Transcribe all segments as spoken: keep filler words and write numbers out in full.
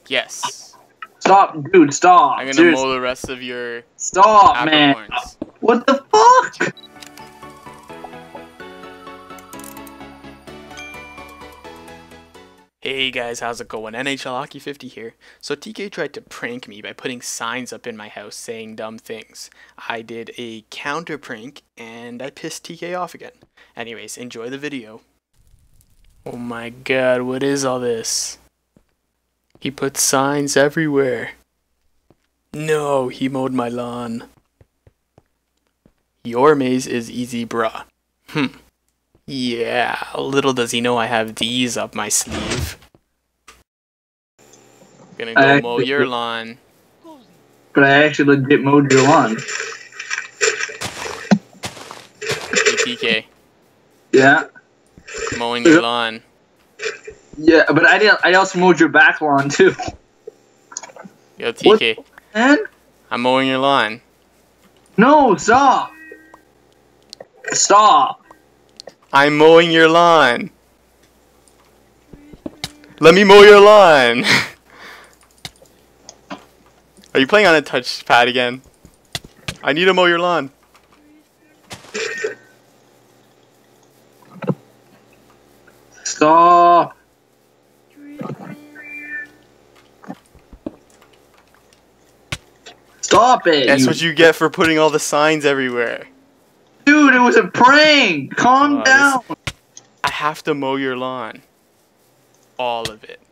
Yes. Stop, dude, stop. I'm gonna Seriously. mow the rest of your Stop, man. apricorns. What the fuck? Hey guys, how's it going? N H L Hockey fifty here. So T K tried to prank me by putting signs up in my house saying dumb things. I did a counter prank and I pissed T K off again. Anyways, enjoy the video. Oh my god, what is all this? He put signs everywhere. No, he mowed my lawn. Your maze is easy, bruh. Hmm. Yeah, little does he know I have these up my sleeve. Gonna go I mow your lawn. But I actually legit mowed your lawn. Hey T K, Yeah. mowing your lawn. Yeah, but I did. I also mowed your back lawn too. Yo T K, Man? I'm mowing your lawn. No, stop. Stop. I'm mowing your lawn. Let me mow your lawn. Are you playing on a touchpad again? I need to mow your lawn. Stop. Stop it. That's you- what you get for putting all the signs everywhere. Dude, it was a prank. Calm Oh, down. I have to mow your lawn. All of it.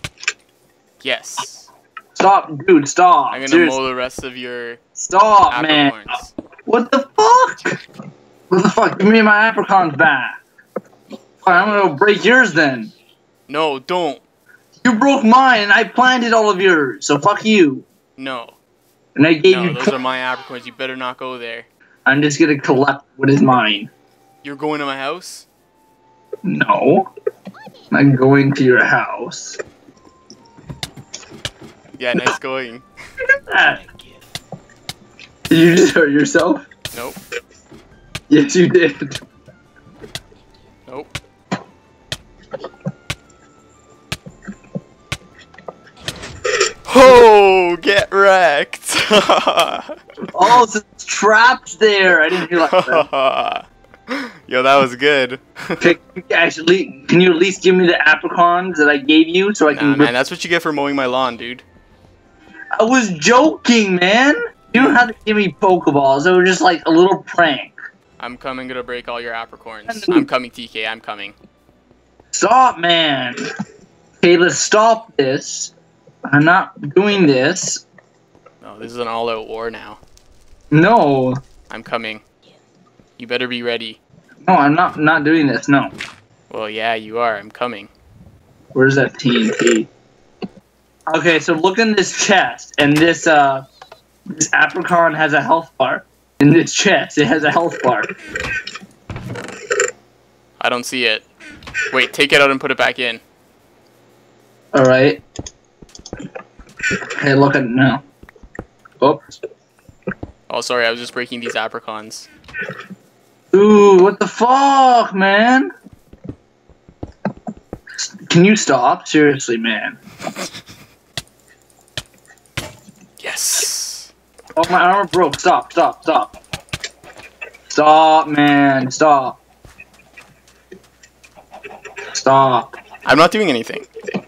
Yes. Stop, dude, stop. I'm gonna Seriously. mow the rest of your Stop, man. apricorns. What the fuck? What the fuck? Give me my apricons back. Fine, I'm gonna break yours then. No, don't. You broke mine and I planted all of yours, so fuck you. No. And I gave No, you. those are my apricorns. You better not go there. I'm just gonna collect what is mine. You're going to my house? No. I'm going to your house. Yeah, nice going. Ah. Did you just hurt yourself? Nope. Yes, you did. Nope. Oh, get wrecked. Oh, so it's trapped there. I didn't realize that. Yo, that was good. Okay, actually, can you at least give me the apricons that I gave you so I Nah, can? man, that's what you get for mowing my lawn, dude. I was joking, man. You don't have to give me Pokeballs. It was just like a little prank. I'm coming, gonna break all your apricorns. I'm coming, T K, I'm coming. Stop, man. Okay, let's stop this. I'm not doing this. Oh, this is an all-out war now. No. I'm coming. You better be ready. No, I'm not not doing this. No. Well, yeah, you are. I'm coming. Where's that T N T? Okay, so look in this chest, and this uh, this apricon has a health bar. In this chest, it has a health bar. I don't see it. Wait, take it out and put it back in. All right. Hey, look at it now. Oops. Oh, sorry, I was just breaking these apricorns. Ooh, what the fuck, man? Can you stop? Seriously, man. Yes. Oh, my armor broke. Stop, stop, stop. Stop, man. Stop. Stop. I'm not doing anything.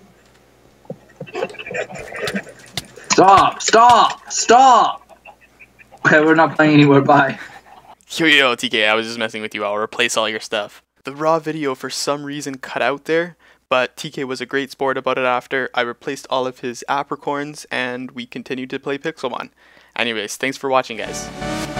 Stop, stop, stop! Okay, we're not playing anymore, bye. Yo, yo, T K, I was just messing with you. I'll replace all your stuff. The raw video for some reason cut out there, but T K was a great sport about it after. I replaced all of his apricorns, and we continued to play Pixelmon. Anyways, thanks for watching, guys.